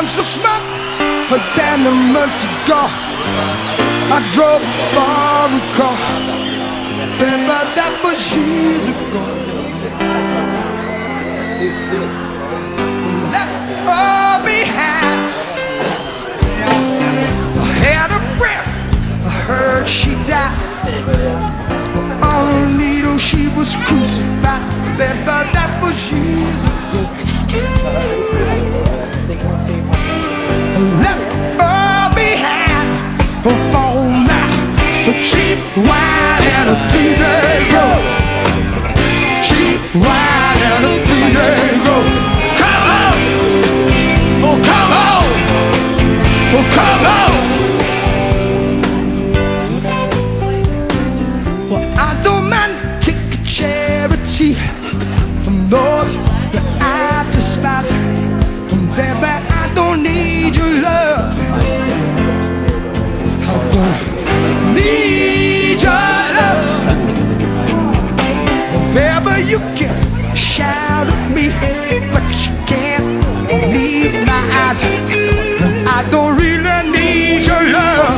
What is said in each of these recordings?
months of smoke, but then the months ago I drove far car. Remember that was years ago. Left all behind. I had a friend, I heard she died. On a needle she was crucified. Remember that was years ago. Left all behind for now. The cheap wine and a Diego. Cheap wine and a Diego. Come on, oh come on, oh come on. Well, I don't mind taking charity from those that I despise. And baby, I don't need your love. I don't need your love. Baby, you can shout at me, but you can't leave my eyes. And I don't really need your love.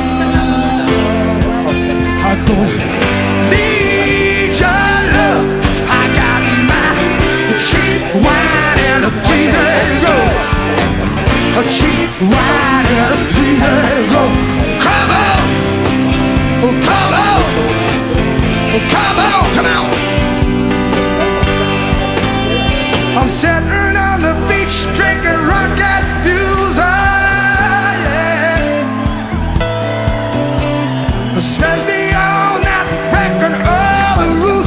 I don't need your love. I got my cheap wine and a Diego. A cheap wine and a Diego. Come on, oh come on, oh come on, come on. I'm sitting on the beach drinking rocket fuels, yeah. I spent the all night breaking all the rules,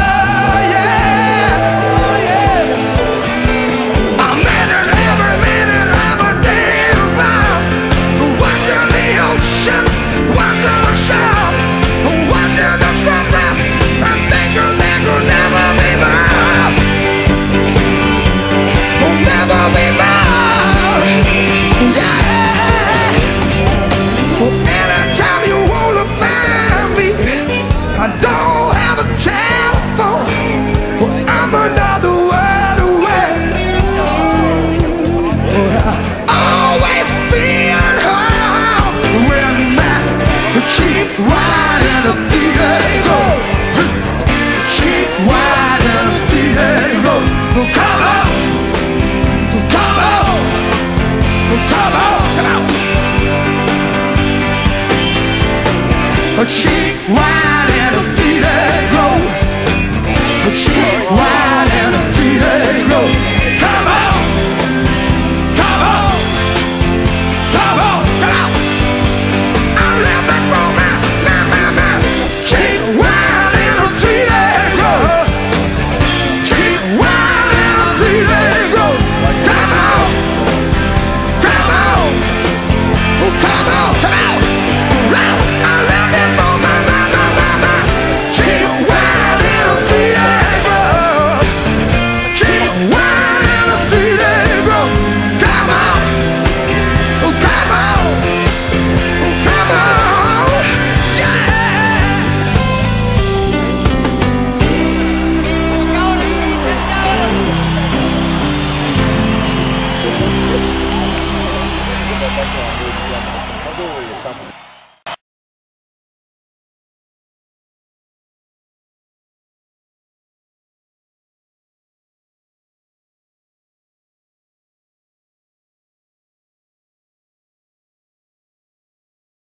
yeah, yeah. I'm in it every minute of a damn while. Watching the ocean, watching the shore, watching the sunrise, and thinking there could never be more. Never be mine, yeah. Well, anytime you wanna find me, I don't have a telephone. Well, I'm another word away. But I always been home with my cheap wine and a Diego. Cheap wine and a Diego. Come on. Come on, come on, come on. She